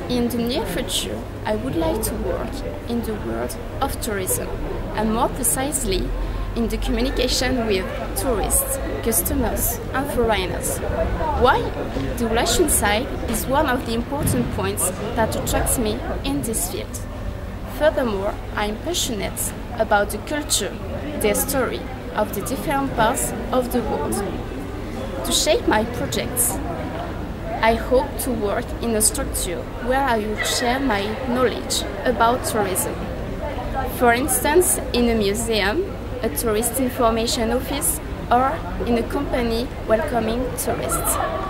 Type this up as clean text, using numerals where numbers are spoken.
In the near future, I would like to work in the world of tourism, and more precisely in the communication with tourists, customers and foreigners. Why? The relation side is one of the important points that attracts me in this field. Furthermore, I am passionate about the culture, the story of the different parts of the world. To shape my projects, I hope to work in a structure where I will share my knowledge about tourism. For instance, in a museum, a tourist information office, or in a company welcoming tourists.